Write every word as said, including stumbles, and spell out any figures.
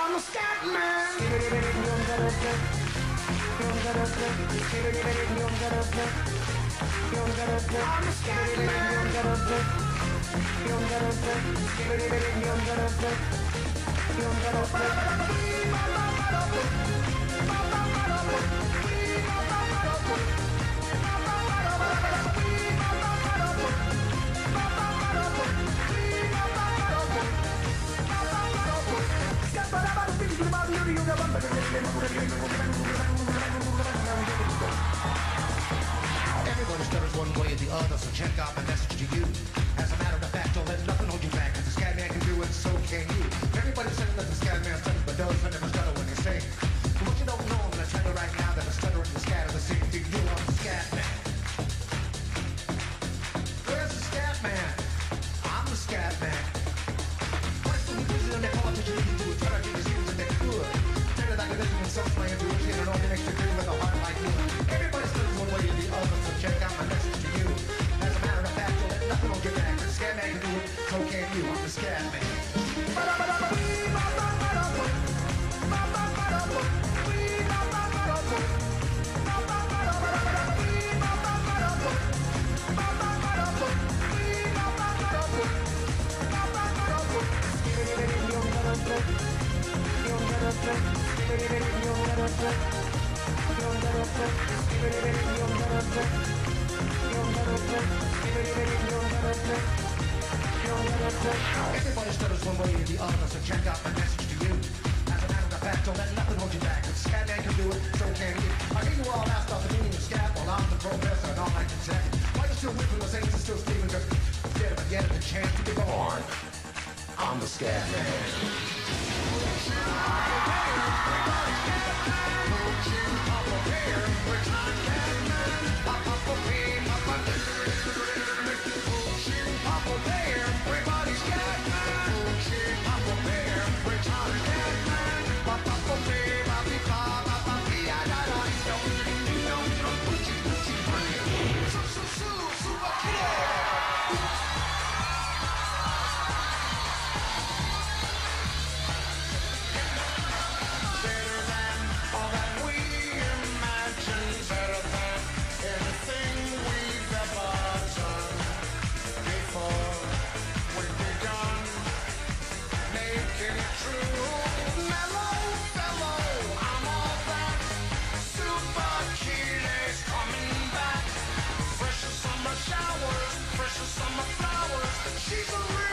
I'm a Scatman. I'm a Everybody stutters one way or the other, so check out my message to you. As a matter of fact, don't let nothing hold you back, cause the Scatman can do it, so can you. Everybody's saying that the Scatman stutters, but does I never stutter when they sing. But what you don't know, I'm gonna tell you right now that the stutter and the scat are the same thing. You are the Scatman. Where's the Scatman? I'm the Scatman. What's the reason and they call it to you to do it? Try to get the skills that they could. Tell you like a listen and some playing, do it, and it only makes you feel with a heart like you. Everybody stutters one way or the other, so check out my message to you. As a matter of fact, don't let nothing hold you back. The Scatman can do it, so can you. I'm the Scatman. Everybody stutters one way or the other, so check out my message to you. As a matter of fact, don't let nothing hold you back. If Scatman can do it, so can you. I hear you all asked about the meaning of scat, well I'm the professor and all I can say. Why you still whipping the saints and still sleeping, cause instead of getting the chance to be born, I'm the Scatman. Showers, fresh as summer flowers. She's a real